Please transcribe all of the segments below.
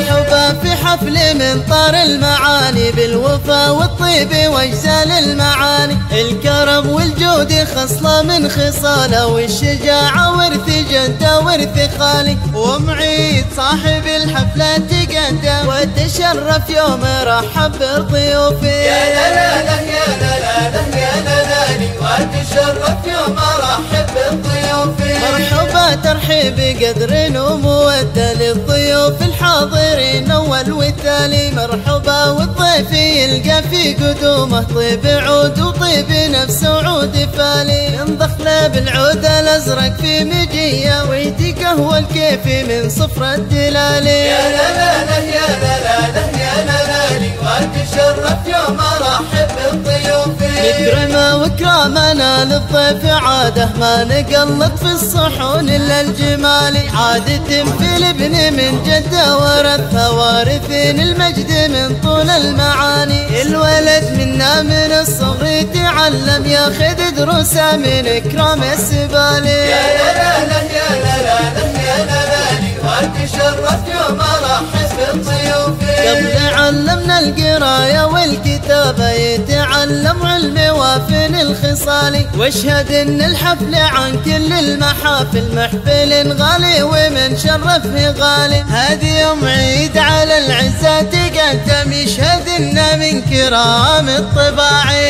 مرحبا في حفل من طار المعاني بالوفا والطيب واجزال المعاني. الكرم والجود خصلة من خصاله، والشجاعة ورث جده ورث خالي. ومعيد صاحب الحفلة تقدم وتشرف يوم رحب بضيوفي. يا لاله يا لاله يا لالي، وتشرف يوم رحب بضيوفي. مرحبا ترحيب قدر ومودة للضيوف الحاضرين اول والتالي. مرحبا والضيف يلقى في قدومه طيب عود وطيب نفس عود فالي. من ضخله بالعود الازرق في مجيه، ويدي قهوه الكيفي من صفر الدلالي. يا لاله يا لاله يا لالي، وتشرف يوم رحب بضيوفي. نكرمه واكرامنا للضيف عاده، ما نقلط في الصحون الا الجمالي. عادة في الابن من جده ورثها، وارثين المجد من طول المعاني. الولد منا من الصغر يتعلم، ياخذ دروسه من اكرام السبالي. يا لاله يا لاله يا لالي، وتشرف يوم رحب بضيوفي. قبل علمنا القرايه والكتابه، يتعلم علم وافن الخصالي. واشهد ان الحفل عن كل المحافل محفل غالي، ومن شرفه غالي. هذه يوم عيد على العزة تقدم، يشهد ان من كرام الطباعي.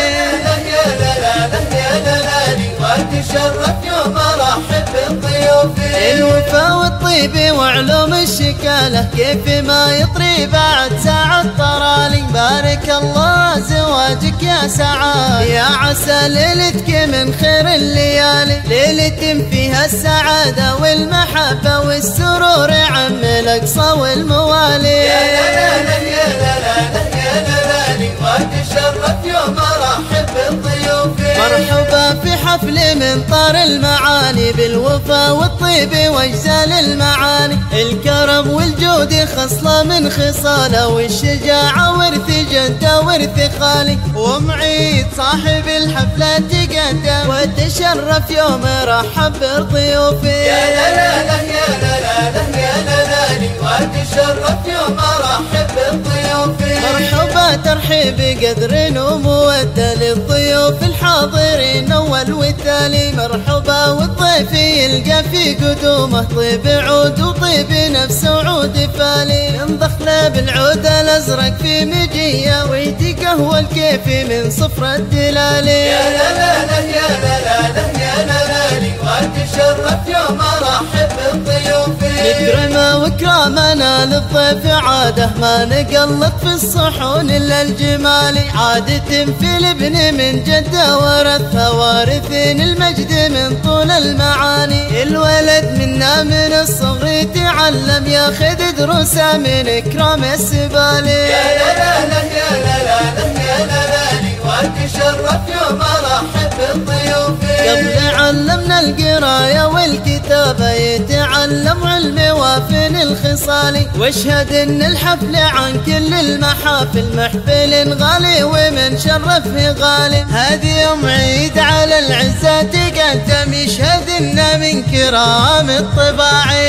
يا لاله يا لالي، وتشرف يوم رحب بضيوفي. الوفا والطيب وعلوم الشكاله، كيف ما يطري بعد ساعة طرالي. بارك الله زواجك يا سعاد، يا عسى ليلتك من خير الليالي. ليلة فيها السعادة والمحبة والسرور عم الأقصى والموالي. يا لاله يا لاله يا لالي، وتشرف يوم رحب بضيوفي. مرحبا في حفل من طار المعاني بالوفا والطيب واجزال المعاني. الكرم والجود خصلة من خصاله، والشجاعة ورث جده ورث خالي. ومعيد صاحب الحفلة تقدم وتشرف يوم رحب بضيوفي. يا لاله يا لاله يا لالي، وتشرف يوم رحب بضيوفي. مرحبا ترحيب قدر ومودة للضيوف الحاضرين اول والتالي. مرحبا والضيف يلقى في قدومه طيب عود وطيب نفس عود فالي. من ضخله بالعود الازرق في مجيه، ويدي قهوه الكيفي من صفر الدلالي. يا لاله يا لاله يا لالي، وتشرف يوم رحب بضيوفي. نكرمه واكرامنا للضيف عاده، ما نقلط في الصحون الا الجمالي. عادة في الابن من جده ورثها، وارثين المجد من طول المعاني. الولد منا من الصغر يتعلم، ياخذ دروسه من اكرام السبالي. يا لاله يا لاله يا لالي، وتشرف يوم رحب بضيوفي. قبل علمنا القرايه والكتابه، يتعلم علم وافن الخصالي. واشهد ان الحفل عن كل المحافل محفل غالي، ومن شرفه غالي. هذه يوم عيد على العزة تقدم، يشهد ان من كرام الطباعي.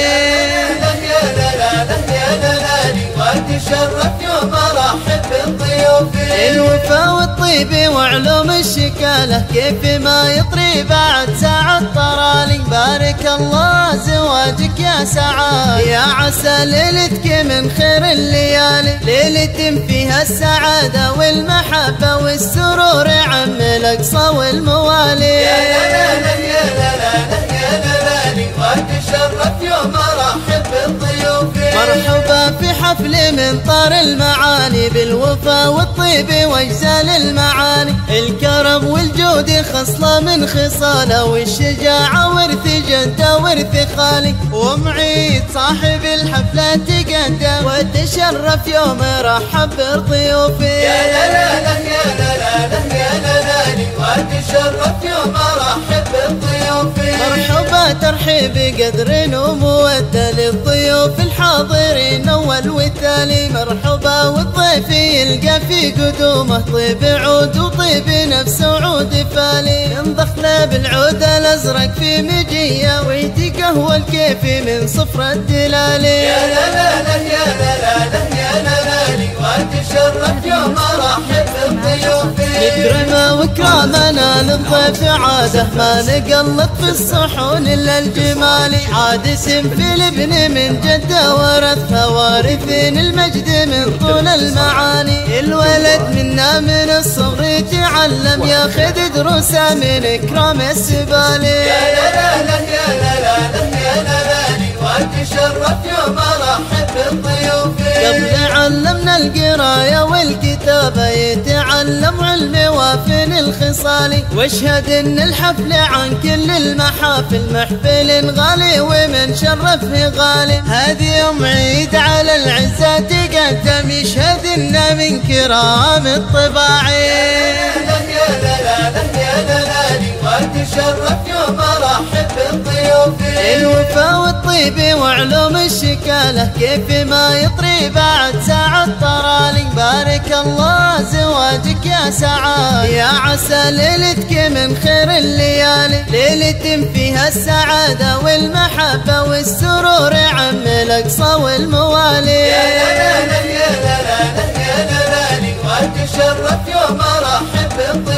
يا لاله يا لالي، وتشرف يوم رحب بضيوفي. الوفا والطيب وعلوم الشكاله، كيف ما يطري بعد ساعة طرالي. بارك الله زواجك يا سعاد، يا عسى ليلتك من خير الليالي. ليلة فيها السعادة والمحبة والسرور عم الأقصى والموالي. يا لاله يا لاله يا لالي، وتشرف يوم رحب بضيوفي. مرحبا في حفل من طار المعاني بالوفا والطيب واجزال المعاني. الكرم والجود خصلة من خصاله، والشجاعة ورث جده ورث خالي. ومعيد صاحب الحفلة تقدم وتشرف يوم رحب بضيوفي. يا لاله يا لاله يا لالي، وتشرف يوم رحب بضيوفي. ضيوفي. مرحبا ترحيب قدر ومودة للضيوف الحاضرين أول والتالي. مرحبا والضيف يلقى في قدومه طيب عود وطيب نفس وعود فالي. ينضخنا بالعود الأزرق في مجية ويدي قهوة الكيفي من صفر الدلالي. يا لا لا لا يا لا لا لا يا لا لا لي واتشرف يوم ارحب بضيوفي. نكرمه وكرامنا للضيف عاده ما نقلط في الصحون الا الجمالي. عاد اسم في الابن من جده ورثها وارثين المجد من طول المعاني. الولد منا من الصغر يتعلم ياخذ دروسه من اكرام السبالي. يا لا لا لا يا لا لا لا يا لا لا لي واتشرف يوم ارحب بضيوفي. قبل علمنا القرايه والكتابه يتعلم علم وافن الخصال. واشهد ان الحفل عن كل المحافل محفل غالي ومن شرفه غالي. هذه يوم عيد على العزه تقدم يشهد ان من كرام الطباعي. يا لا لا لا يا لا لا لي واتشرف يوم ارحب بضيوفي. الوفا والطيب وعلوم الشكاله كيف ما يطري بعد ساعة طرالي. بارك الله زواجك يا سعاد يا عسى ليلتك من خير الليالي. ليلة فيها السعادة والمحبة والسرور عم الأقصى والموالي. يا لا لا لا يا لا لا لا يا لا لا لي واتشرف يوم ارحب بضيوفي.